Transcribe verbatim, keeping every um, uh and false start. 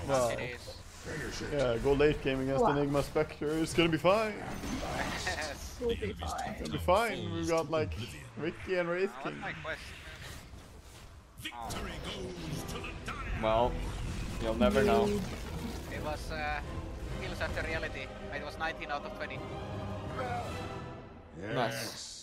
Well, it is. yeah, go late game against Wow. Enigma Spectre. It's gonna be fine. Yes. We'll be fine. It'll be fine. We've got like Ricky and Wraith Uh, King. what's my quest? Oh. Well, you'll never know. It was uh, kills after reality. It was nineteen out of twenty. Nice.